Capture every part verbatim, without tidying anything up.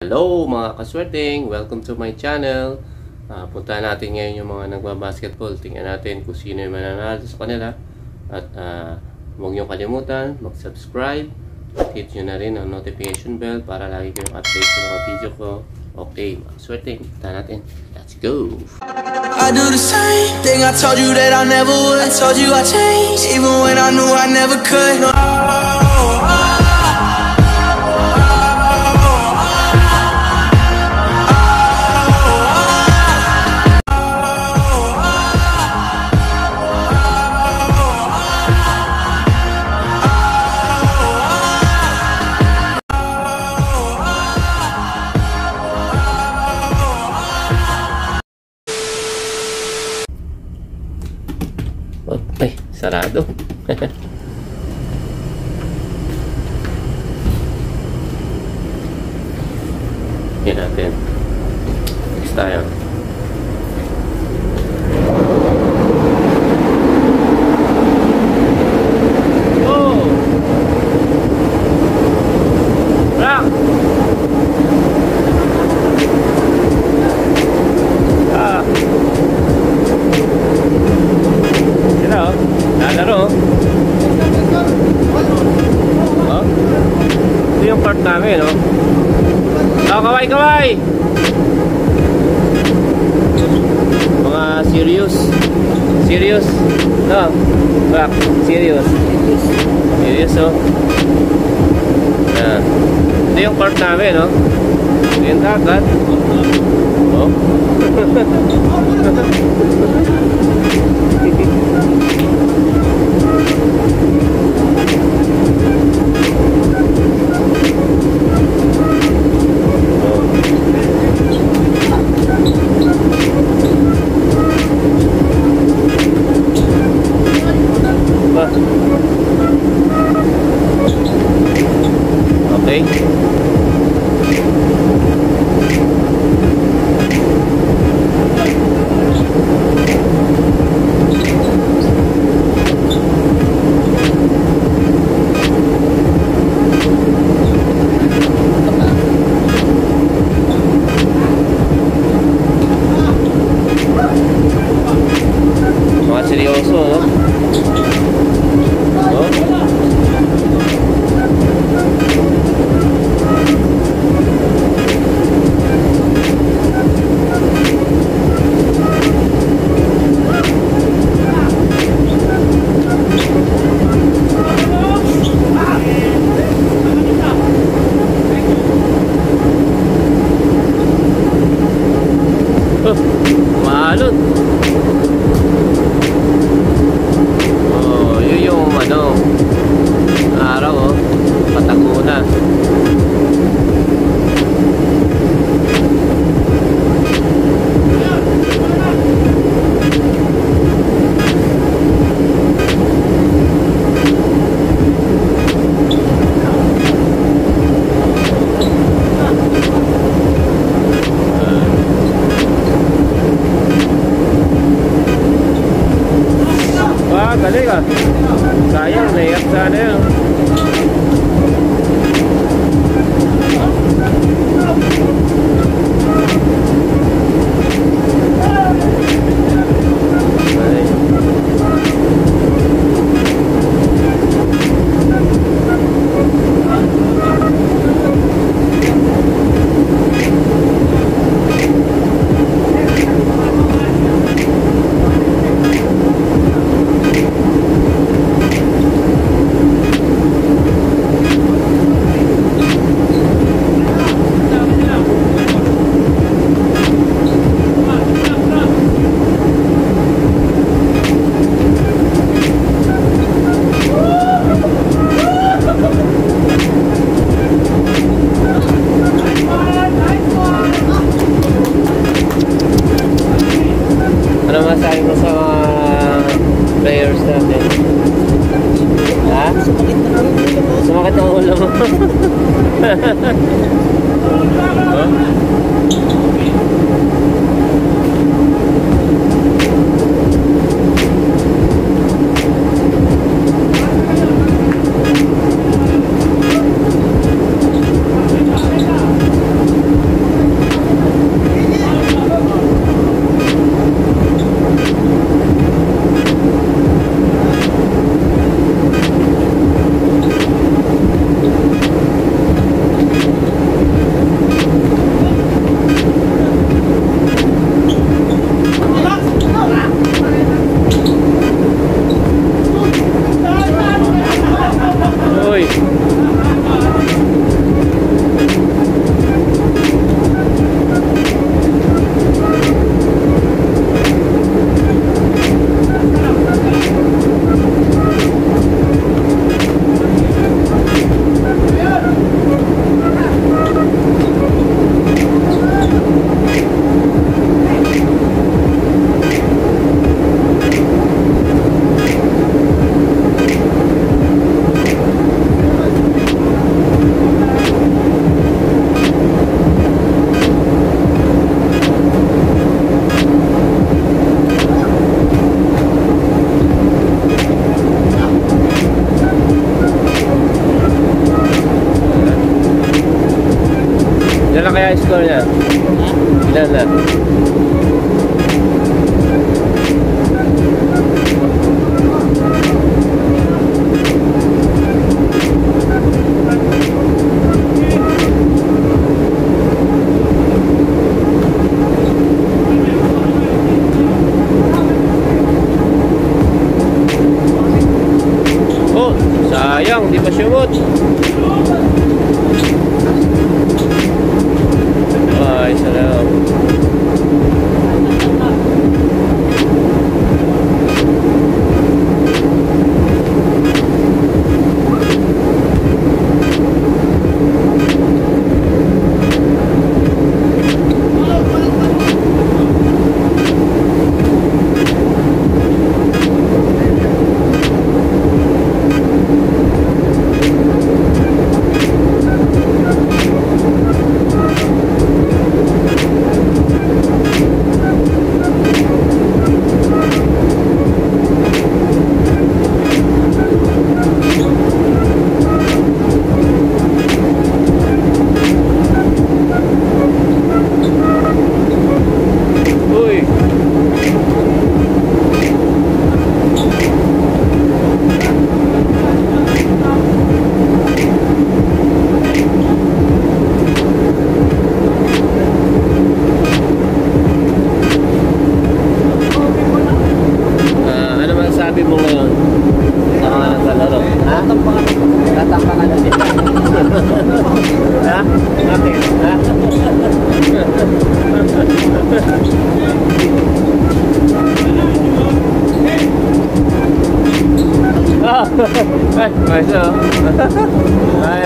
Hello mga kaswerteng! Welcome to my channel. uh, Punta natin ngayon yung mga nagbabasketball. Tingnan natin kung sino yung mananalo sa kanila. At uh, huwag nyo kalimutan mag-subscribe at hit nyo na rin ang notification bell para lagi kayong update sa mga video ko. Okay mga kaswerteng, punta natin. Let's go! I do the same thing I told you that I never would. I told you I changed even when I knew I never could. No. Ay, sarado. Yan natin. Next tayo. Oh! Rock! Ah! Lalaro. Oh. Ito yung part namin, no? Oh, kaway, kaway! Mga serious. Serious. No. Back. Serious. Serious, oh. Yan. Ito yung part namin, no? Ito yung dagat. Oh. Okay. Mga seryoso, no? Oh. Oh, maalon. Oh, yun yung ano, araw, oh, patago na. Wah, galing ah. Sayang, naiyak sana yun. Ilan na kaya score niya? Ilan na? Oh, sayang, di pa sumot. Ay, salam. Ay, ayos na oh. Ay,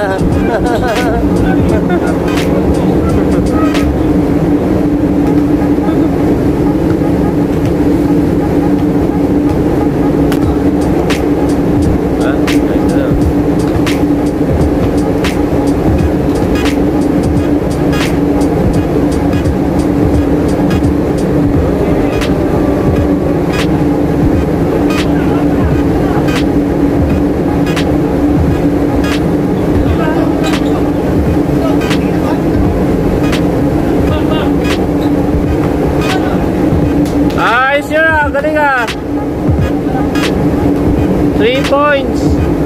galing ah. Three points.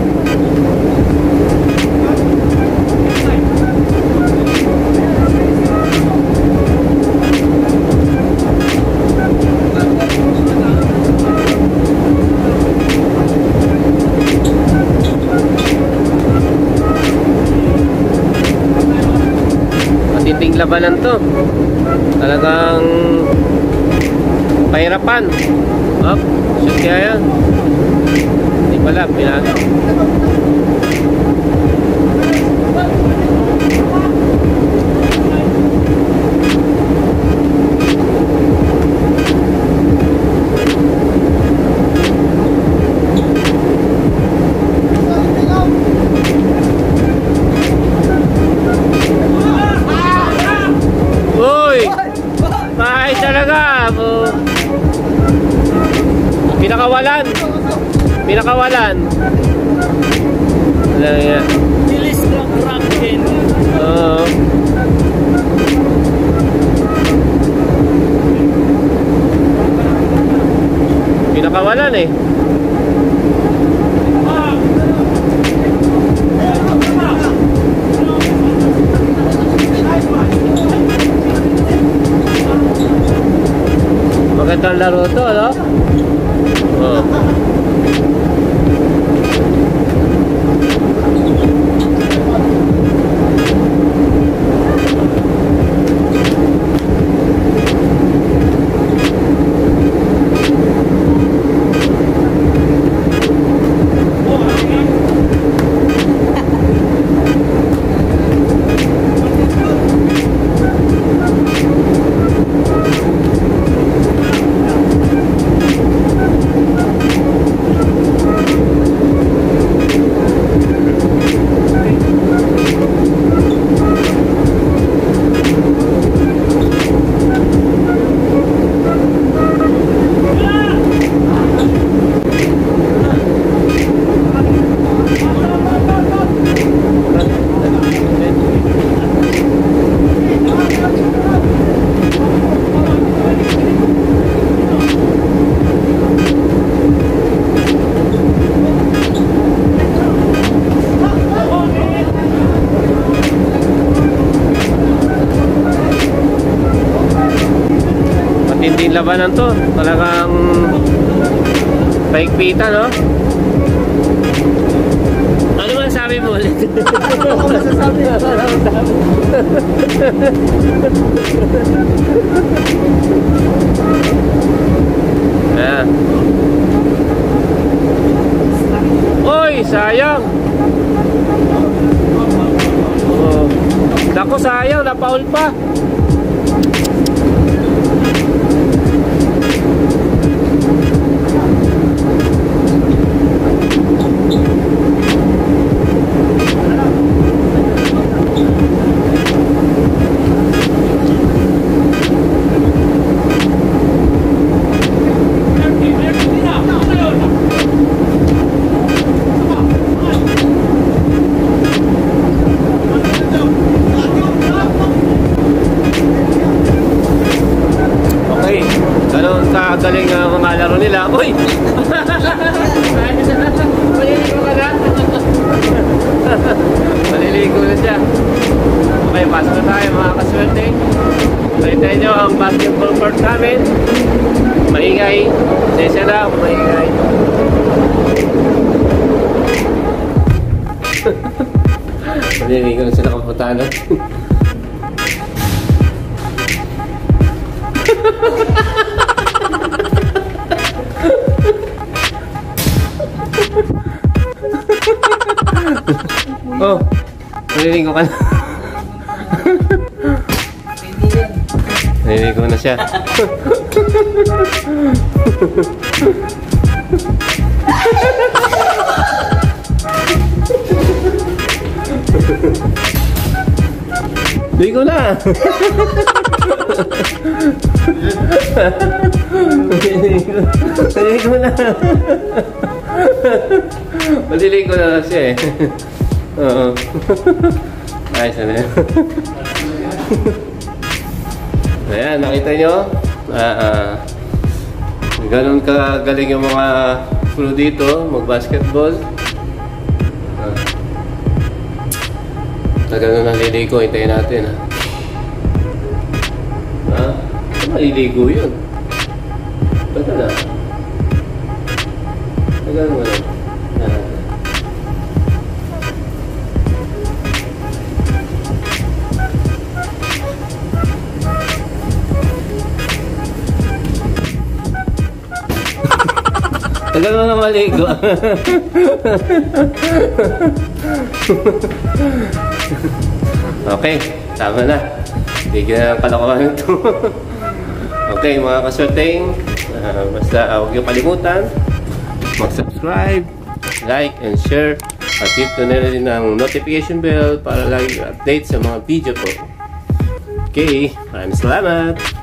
Matinding labanan to. Talagang pahirapan. Up, shoot kaya yan. Hindi pala, pinano. Uy! Bahay talaga. Pinakawalan. Pinakawalan. Wala yan. Bilis ng crack din. Oo. Pinakawalan eh. Magandang laro to, no? Oh. Malaking labanan to. Talagang paikpita, no? Ano man sabi mo ulit? Ako masasabi. Ayan. Oy, sayang. Oh. Naku, sayang, napaul pa. Galing ang mga laro nila. Uy! Maliligo ka na? Maliligo na siya. Okay, pasok na tayo mga kaswerte. Nakita nyo ang basketball court namin. Maingay. Sesya na kung maingay. Maliligo na siya nakaputanan. Oh, naliligo ka na. Naliligo na siya. Ligo na. Naliligo na. Maliligo na lang siya eh. Oo. Ayos na yan. Ayan, nakita nyo? Uh, uh, ganun kagaling yung mga crew dito, mag-basketball. Uh, Tagal na naliligo, hintayin natin ha. Ha? Ano maliligo yun? Ba't na? Tagal mo na. Tagal mo na maligo. Okay, tama na. Bigyan na ng kalokohan ito. Okay, mga kaswerteng, uh, basta uh, huwag yung kalimutan mag-subscribe, like, and share. At hit na rin ang notification bell para lagi update sa mga video ko. Okay, maraming salamat!